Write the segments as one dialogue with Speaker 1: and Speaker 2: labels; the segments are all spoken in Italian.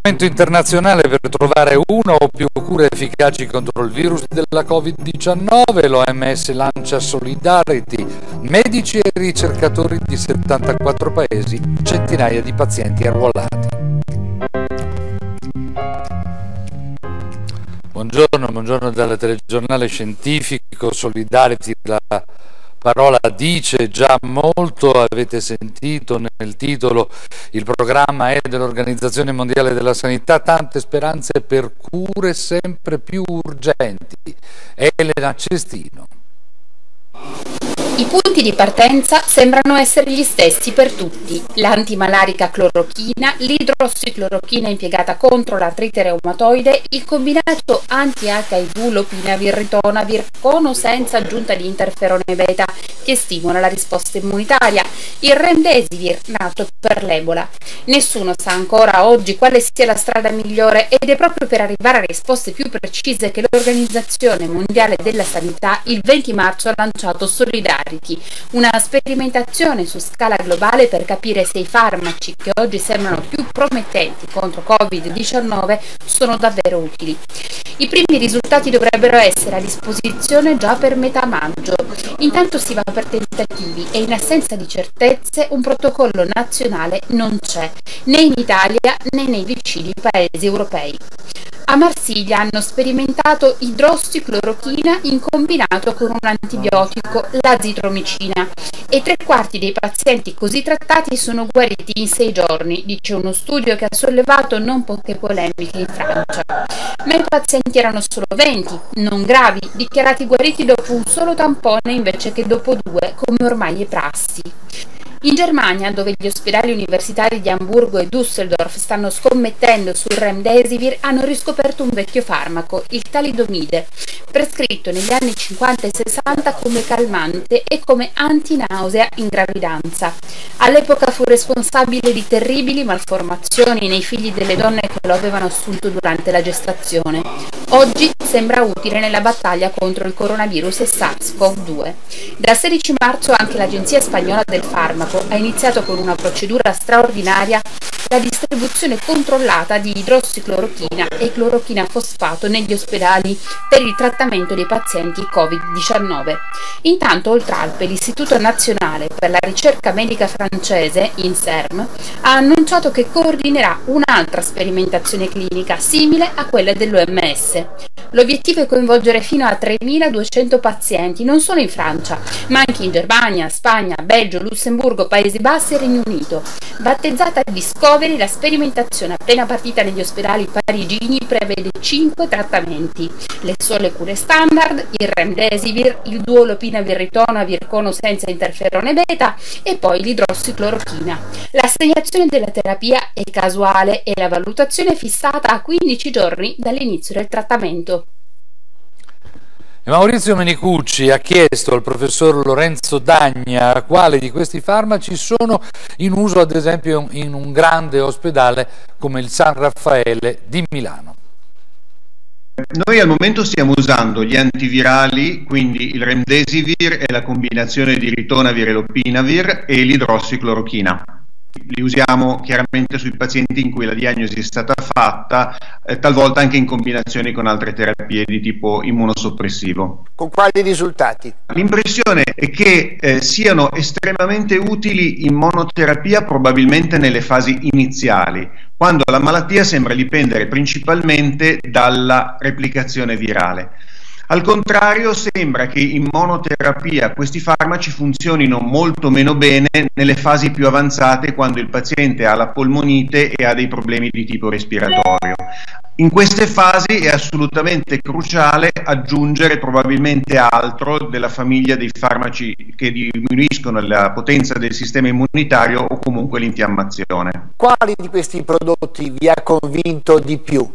Speaker 1: momento internazionale per trovare una o più cure efficaci contro il virus della Covid-19. L'OMS lancia Solidarity, medici e ricercatori di 74 paesi, centinaia di pazienti arruolati. Buongiorno dal telegiornale scientifico. Solidarity, la parola dice già molto, avete sentito nel titolo, il programma è dell'Organizzazione Mondiale della Sanità, tante speranze per cure sempre più urgenti. Elena Cestino.
Speaker 2: I punti di partenza sembrano essere gli stessi per tutti: l'antimalarica clorochina, l'idrossiclorochina impiegata contro l'artrite reumatoide, il combinato anti-HIV lopinavir ritonavir con o senza aggiunta di interferone beta che stimola la risposta immunitaria, il remdesivir nato per l'Ebola. Nessuno sa ancora oggi quale sia la strada migliore ed è proprio per arrivare a risposte più precise che l'Organizzazione Mondiale della Sanità il 20 marzo ha lanciato Solidarity, una sperimentazione su scala globale per capire se i farmaci che oggi sembrano più promettenti contro Covid-19 sono davvero utili. I primi risultati dovrebbero essere a disposizione già per metà maggio. Intanto si va per tentativi e in assenza di certezze un protocollo nazionale non c'è, né in Italia né nei vicini paesi europei. A Marsiglia hanno sperimentato idrossiclorochina in combinato con un antibiotico, l'azitromicina, e 3/4 dei pazienti così trattati sono guariti in 6 giorni, dice uno studio che ha sollevato non poche polemiche in Francia. Ma i pazienti erano solo 20, non gravi, dichiarati guariti dopo un solo tampone invece che dopo 2, come ormai è prassi. In Germania, dove gli ospedali universitari di Amburgo e Düsseldorf stanno scommettendo sul remdesivir, hanno riscoperto un vecchio farmaco, il talidomide, prescritto negli anni 50 e 60 come calmante e come antinausea in gravidanza. All'epoca fu responsabile di terribili malformazioni nei figli delle donne che lo avevano assunto durante la gestazione. Oggi sembra utile nella battaglia contro il coronavirus e SARS-CoV-2. Dal 16 marzo anche l'Agenzia Spagnola del Farmaco ha iniziato con una procedura straordinaria la distribuzione controllata di idrossiclorochina e clorochina fosfato negli ospedali per il trattamento dei pazienti Covid-19. Intanto, oltre Alpe, l'Istituto Nazionale per la Ricerca Medica francese, INSERM, ha annunciato che coordinerà un'altra sperimentazione clinica simile a quella dell'OMS. L'obiettivo è coinvolgere fino a 3.200 pazienti, non solo in Francia, ma anche in Germania, Spagna, Belgio, Lussemburgo, Paesi Bassi e Regno Unito. Battezzata Discovery, la sperimentazione appena partita negli ospedali parigini prevede 5 trattamenti: le sole cure standard, il remdesivir, il duolopinavir ritonavir con o senza interferone beta e poi l'idrossiclorochina. L'assegnazione della terapia è casuale e la valutazione è fissata a 15 giorni dall'inizio del trattamento.
Speaker 1: Maurizio Menicucci ha chiesto al professor Lorenzo Dagna quali di questi farmaci sono in uso ad esempio in un grande ospedale come il San Raffaele di Milano.
Speaker 3: Noi al momento stiamo usando gli antivirali, quindi il remdesivir e la combinazione di ritonavir e lopinavir e l'idrossiclorochina. Li usiamo chiaramente sui pazienti in cui la diagnosi è stata fatta, talvolta anche in combinazione con altre terapie di tipo immunosoppressivo.
Speaker 4: Con quali risultati?
Speaker 3: L'impressione è che siano estremamente utili in monoterapia, probabilmente nelle fasi iniziali, quando la malattia sembra dipendere principalmente dalla replicazione virale. Al contrario, sembra che in monoterapia questi farmaci funzionino molto meno bene nelle fasi più avanzate, quando il paziente ha la polmonite e ha dei problemi di tipo respiratorio. In queste fasi è assolutamente cruciale aggiungere probabilmente altro della famiglia dei farmaci che diminuiscono la potenza del sistema immunitario o comunque l'infiammazione.
Speaker 4: Quali di questi prodotti vi ha convinto di più?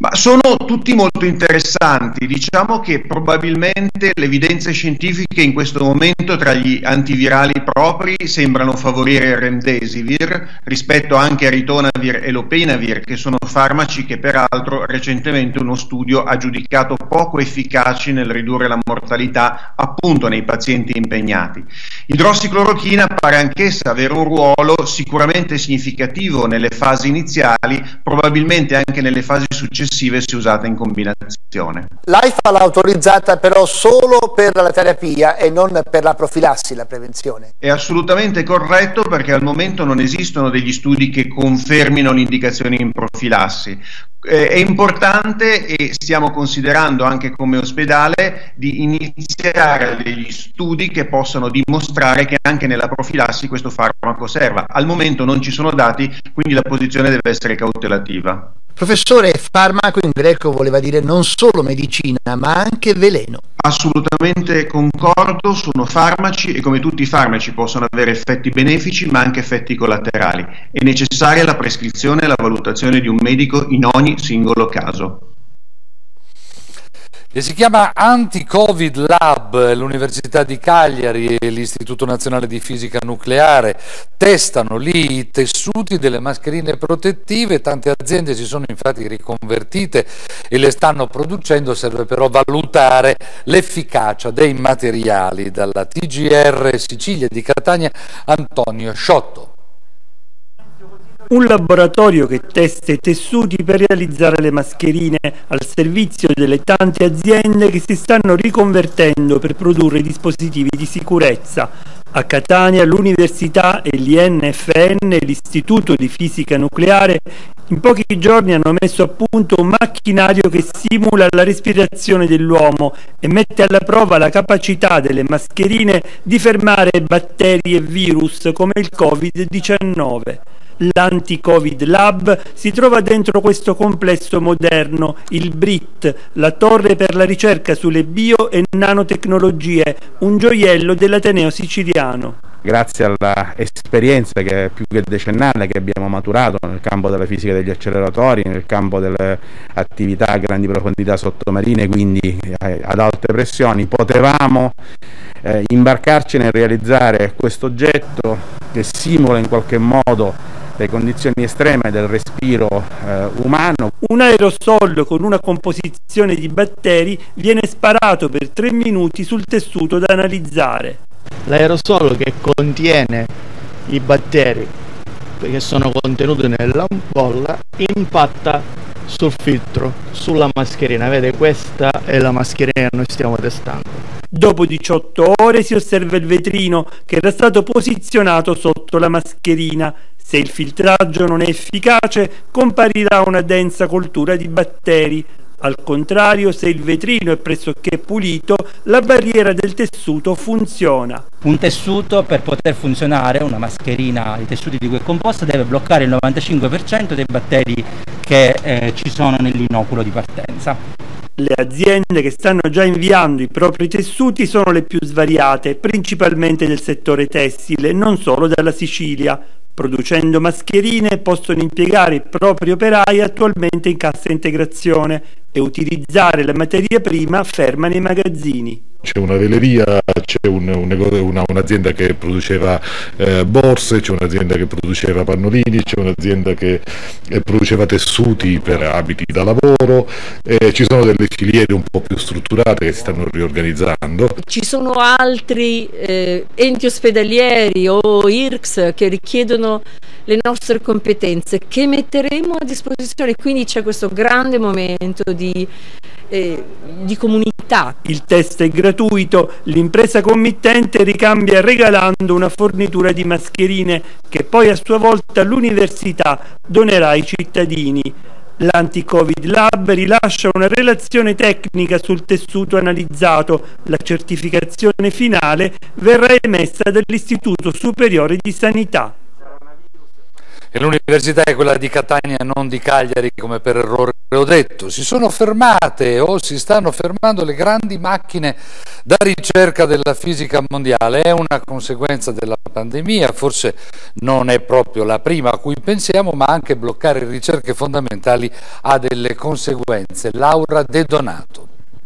Speaker 3: Ma sono tutti molto interessanti. Diciamo che probabilmente le evidenze scientifiche in questo momento tra gli antivirali propri sembrano favorire il remdesivir rispetto anche a ritonavir e lopenavir, che sono farmaci che peraltro recentemente uno studio ha giudicato poco efficaci nel ridurre la mortalità appunto nei pazienti impegnati. Idrossiclorochina pare anch'essa avere un ruolo sicuramente significativo nelle fasi iniziali, probabilmente anche nelle fasi successive se usata in combinazione.
Speaker 4: L'AIFA l'ha autorizzata però solo per la terapia e non per la profilassi, la prevenzione.
Speaker 3: È assolutamente corretto, perché al momento non esistono degli studi che confermino l'indicazione in profilassi. È importante, e stiamo considerando anche come ospedale, di iniziare degli studi che possano dimostrare che anche nella profilassi questo farmaco serva. Al momento non ci sono dati, quindi la posizione deve essere cautelativa.
Speaker 4: Professore, farmaco in greco voleva dire non solo medicina, ma anche veleno.
Speaker 3: Assolutamente concordo, sono farmaci e come tutti i farmaci possono avere effetti benefici ma anche effetti collaterali. È necessaria la prescrizione e la valutazione di un medico in ogni singolo caso.
Speaker 1: E si chiama Anti-Covid Lab. L'Università di Cagliari e l'Istituto Nazionale di Fisica Nucleare testano lì i tessuti delle mascherine protettive. Tante aziende si sono infatti riconvertite e le stanno producendo, serve però valutare l'efficacia dei materiali. Dalla TGR Sicilia di Catania, Antonio Sciotto.
Speaker 5: Un laboratorio che testa i tessuti per realizzare le mascherine al servizio delle tante aziende che si stanno riconvertendo per produrre dispositivi di sicurezza. A Catania l'Università e l'INFN, l'Istituto di Fisica Nucleare, in pochi giorni hanno messo a punto un macchinario che simula la respirazione dell'uomo e mette alla prova la capacità delle mascherine di fermare batteri e virus come il Covid-19. L'Anti-Covid Lab si trova dentro questo complesso moderno, il BRIT, la torre per la ricerca sulle bio e nanotecnologie, un gioiello dell'Ateneo siciliano.
Speaker 6: Grazie alla esperienza che è più che decennale che abbiamo maturato nel campo della fisica degli acceleratori, nel campo delle attività a grandi profondità sottomarine, quindi ad alte pressioni, potevamo imbarcarci nel realizzare questo oggetto che simula in qualche modo le condizioni estreme del respiro umano.
Speaker 5: Un aerosol con una composizione di batteri viene sparato per 3 minuti sul tessuto da analizzare.
Speaker 7: L'aerosol che contiene i batteri che sono contenuti nell'ampolla impatta sul filtro, sulla mascherina. Vede, questa è la mascherina che noi stiamo testando.
Speaker 5: Dopo 18 ore si osserva il vetrino che era stato posizionato sotto la mascherina. Se il filtraggio non è efficace, comparirà una densa coltura di batteri. Al contrario, se il vetrino è pressoché pulito, la barriera del tessuto funziona.
Speaker 8: Un tessuto, per poter funzionare, una mascherina, i tessuti di cui è composta, deve bloccare il 95% dei batteri che ci sono nell'inoculo di partenza.
Speaker 5: Le aziende che stanno già inviando i propri tessuti sono le più svariate, principalmente del settore tessile, non solo dalla Sicilia. Producendo mascherine possono impiegare i propri operai attualmente in cassa integrazione e utilizzare la materia prima ferma nei magazzini.
Speaker 9: C'è una veleria, c'è un'azienda che produceva borse, c'è un'azienda che produceva pannolini, c'è un'azienda che produceva tessuti per abiti da lavoro, ci sono delle filiere un po' più strutturate che si stanno riorganizzando.
Speaker 10: Ci sono altri enti ospedalieri o IRCS che richiedono le nostre competenze che metteremo a disposizione, quindi c'è questo grande momento di comunità.
Speaker 5: Il test è gratuito, l'impresa committente ricambia regalando una fornitura di mascherine che poi a sua volta l'università donerà ai cittadini. L'Anti-Covid Lab rilascia una relazione tecnica sul tessuto analizzato. La certificazione finale verrà emessa dall'Istituto Superiore di Sanità.
Speaker 1: E l'università è quella di Catania, non di Cagliari, come per errore ho detto. Si sono fermate o si stanno fermando le grandi macchine da ricerca della fisica mondiale. È una conseguenza della pandemia, forse non è proprio la prima a cui pensiamo, ma anche bloccare ricerche fondamentali ha delle conseguenze. Laura De Donato.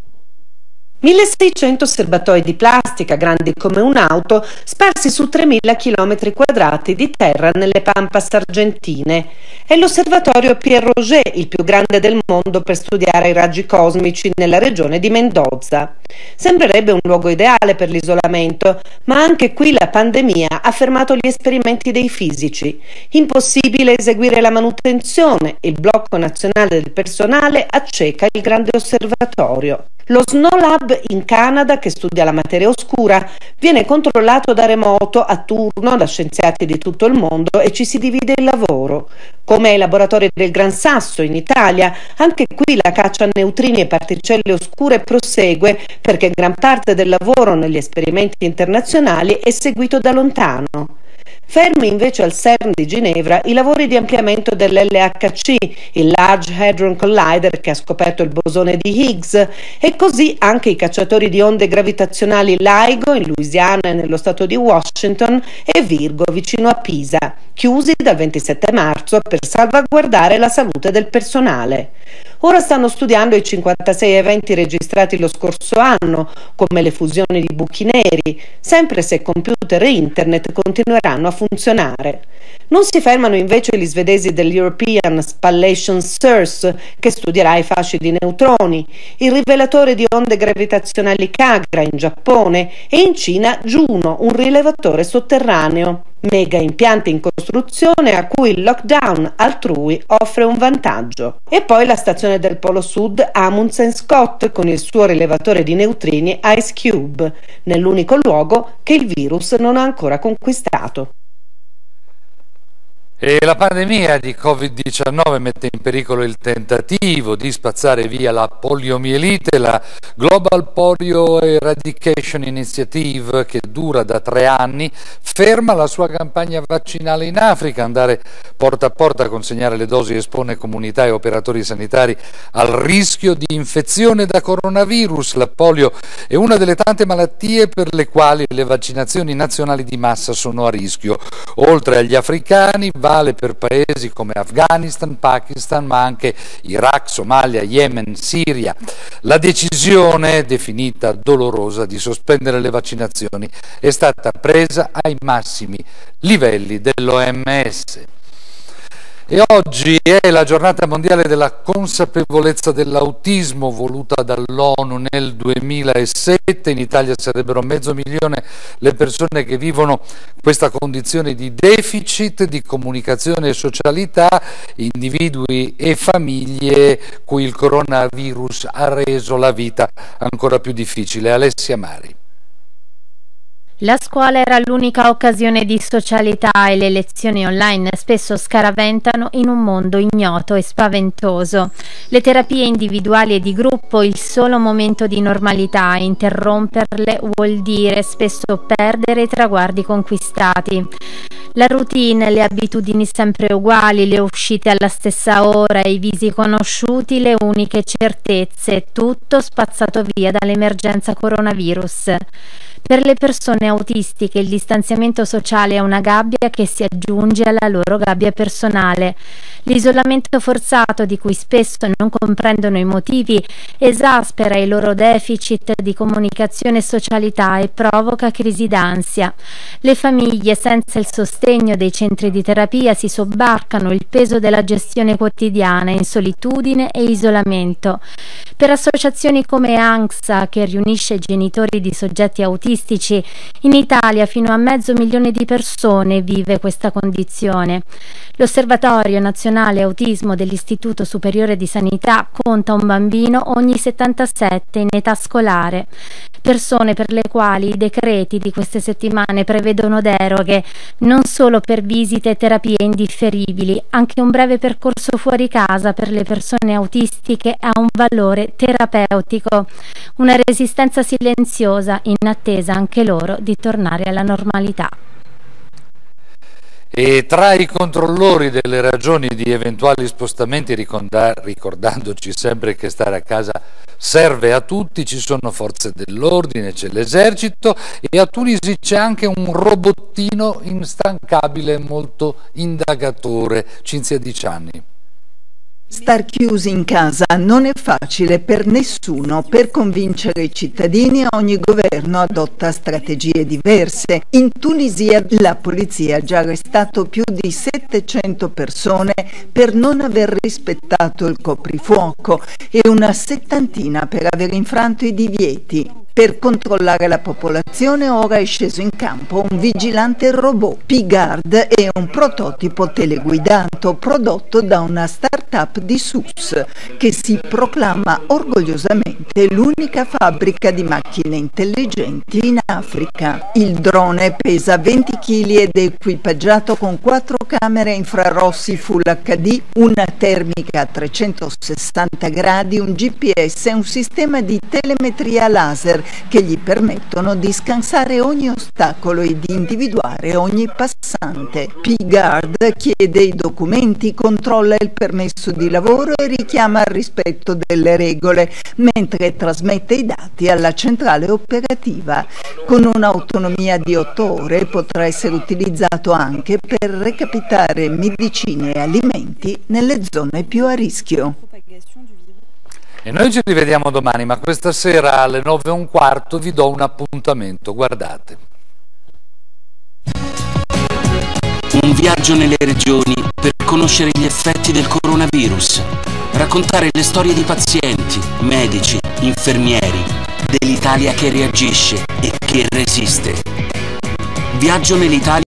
Speaker 11: 1600 serbatoi di plastica grandi come un'auto sparsi su 3000 km² di terra nelle Pampas argentine. È l'osservatorio Pierre Roger, il più grande del mondo per studiare i raggi cosmici nella regione di Mendoza. Sembrerebbe un luogo ideale per l'isolamento, ma anche qui la pandemia ha fermato gli esperimenti dei fisici. Impossibile eseguire la manutenzione, il blocco nazionale del personale acceca il grande osservatorio. Lo Snow Lab in Canada, che studia la materia oscura, viene controllato da remoto a turno da scienziati di tutto il mondo e ci si divide il lavoro. Come ai laboratori del Gran Sasso in Italia, anche qui la caccia a neutrini e particelle oscure prosegue perché gran parte del lavoro negli esperimenti internazionali è seguito da lontano. Fermi invece al CERN di Ginevra i lavori di ampliamento dell'LHC, il Large Hadron Collider che ha scoperto il bosone di Higgs, e così anche i cacciatori di onde gravitazionali LIGO in Louisiana e nello stato di Washington e Virgo vicino a Pisa, chiusi dal 27 marzo per salvaguardare la salute del personale. Ora stanno studiando i 56 eventi registrati lo scorso anno, come le fusioni di buchi neri, sempre se computer e internet continueranno a funzionare. Non si fermano invece gli svedesi dell'European Spallation Source, che studierà i fasci di neutroni, il rivelatore di onde gravitazionali Kagra in Giappone e in Cina Juno, un rilevatore sotterraneo. Mega impianti in costruzione a cui il lockdown altrui offre un vantaggio. E poi la stazione del Polo Sud Amundsen Scott con il suo rilevatore di neutrini IceCube, nell'unico luogo che il virus non ha ancora conquistato.
Speaker 1: E la pandemia di Covid-19 mette in pericolo il tentativo di spazzare via la poliomielite. La Global Polio Eradication Initiative, che dura da 3 anni, ferma la sua campagna vaccinale in Africa. Andare porta a porta a consegnare le dosi espone comunità e operatori sanitari al rischio di infezione da coronavirus. La polio è una delle tante malattie per le quali le vaccinazioni nazionali di massa sono a rischio. Oltre agli africani, vale per paesi come Afghanistan, Pakistan, ma anche Iraq, Somalia, Yemen, Siria. La decisione, definita dolorosa, di sospendere le vaccinazioni è stata presa ai massimi livelli dell'OMS. E oggi è la giornata mondiale della consapevolezza dell'autismo, voluta dall'ONU nel 2007. In Italia sarebbero 500.000 le persone che vivono questa condizione di deficit di comunicazione e socialità, individui e famiglie cui il coronavirus ha reso la vita ancora più difficile. Alessia Mari.
Speaker 12: La scuola era l'unica occasione di socialità e le lezioni online spesso scaraventano in un mondo ignoto e spaventoso. Le terapie individuali e di gruppo, il solo momento di normalità, interromperle vuol dire spesso perdere i traguardi conquistati. La routine, le abitudini sempre uguali, le uscite alla stessa ora, i visi conosciuti, le uniche certezze, tutto spazzato via dall'emergenza coronavirus. Per le persone autistiche il distanziamento sociale è una gabbia che si aggiunge alla loro gabbia personale. L'isolamento forzato, di cui spesso non comprendono i motivi, esaspera i loro deficit di comunicazione e socialità e provoca crisi d'ansia. Le famiglie, senza il sostegno dei centri di terapia, si sobbarcano il peso della gestione quotidiana in solitudine e isolamento. Per associazioni come ANXA, che riunisce genitori di soggetti autistici, in Italia fino a 500.000 di persone vive questa condizione. L'Osservatorio Nazionale Autismo dell'Istituto Superiore di Sanità conta un bambino ogni 77 in età scolare. Persone per le quali i decreti di queste settimane prevedono deroghe non solo per visite e terapie indifferibili, anche un breve percorso fuori casa per le persone autistiche ha un valore terapeutico, una resistenza silenziosa in attesa anche loro di tornare alla normalità.
Speaker 1: E tra i controllori delle ragioni di eventuali spostamenti, ricordandoci sempre che stare a casa serve a tutti, ci sono forze dell'ordine, c'è l'esercito e a Tunisi c'è anche un robottino instancabile, molto indagatore, Cinzia Dicianni.
Speaker 13: Star chiusi in casa non è facile per nessuno. Per convincere i cittadini ogni governo adotta strategie diverse. In Tunisia la polizia ha già arrestato più di 700 persone per non aver rispettato il coprifuoco e una settantina per aver infranto i divieti. Per controllare la popolazione ora è sceso in campo un vigilante robot. P-Guard è un prototipo teleguidato prodotto da una start-up di Sousse che si proclama orgogliosamente l'unica fabbrica di macchine intelligenti in Africa. Il drone pesa 20 kg ed è equipaggiato con 4 camere infrarossi Full HD, una termica a 360 gradi, un GPS e un sistema di telemetria laser che gli permettono di scansare ogni ostacolo e di individuare ogni passante. P-Guard chiede i documenti, controlla il permesso di lavoro e richiama al rispetto delle regole, mentre trasmette i dati alla centrale operativa. Con un'autonomia di 8 ore potrà essere utilizzato anche per recapitare medicine e alimenti nelle zone più a rischio.
Speaker 1: E noi ci rivediamo domani, ma questa sera alle 9:15 vi do un appuntamento, guardate.
Speaker 14: Un viaggio nelle regioni per conoscere gli effetti del coronavirus, raccontare le storie di pazienti, medici, infermieri, dell'Italia che reagisce e che resiste. Viaggio nell'Italia